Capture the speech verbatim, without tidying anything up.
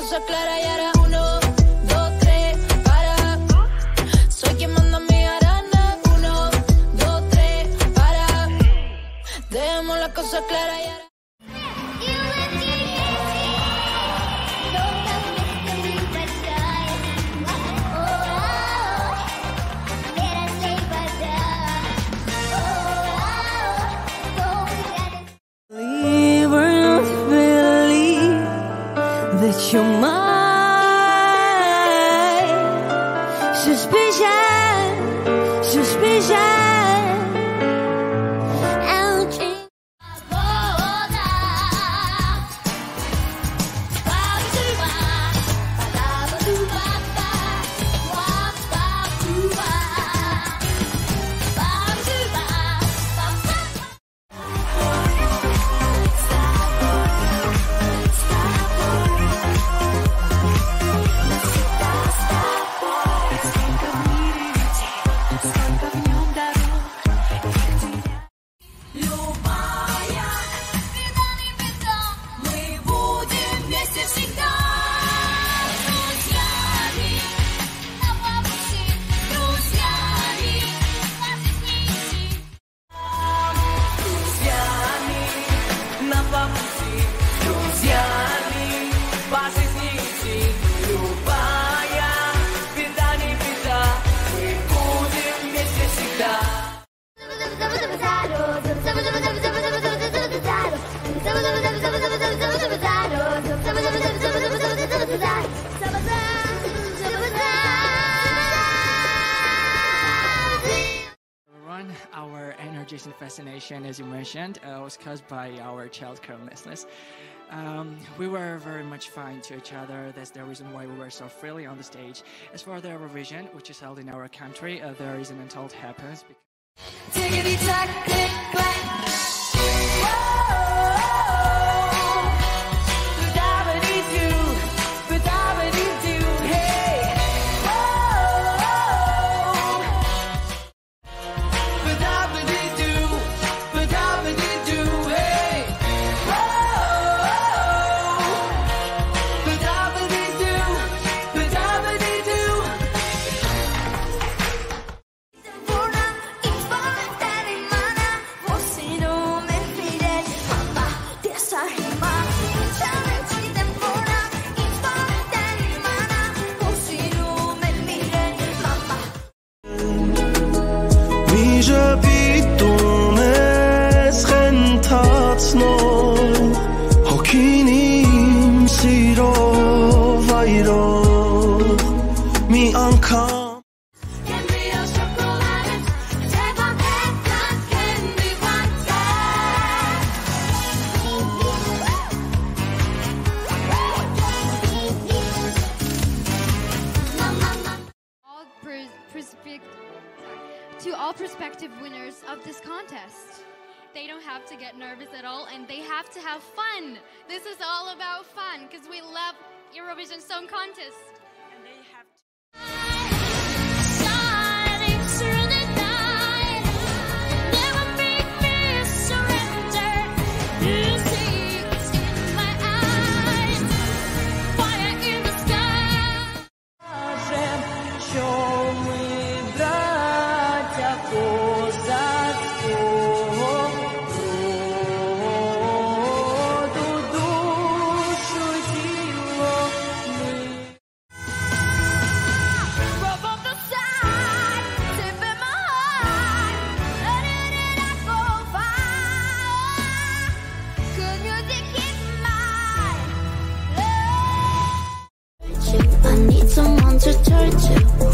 cosas claras y ahora uno, dos, tres, para. Soy quien manda mi arana. Uno, dos, tres, para. Dejemos las cosas claras y ahora. That you're mine. Suspicion, suspicion. Ouchie. Our energies and fascination, as you mentioned, uh, was caused by our childcare homelessness. Um, we were very much fine to each other. That's the reason why we were so freely on the stage. As for the Eurovision, which is held in our country, uh, there is an untold happiness. To all prospective winners of this contest, they don't have to get nervous at all, and they have to have fun. This is all about fun because we love Eurovision Song Contest. And they have to shining through the night, never make me surrender. Music's in my eyes, fire in the sky. Show me братья козацкого роду, душу его мы. Rub up the side, tip in my heart, letting it go far. Could you keep my love? I need someone to turn to.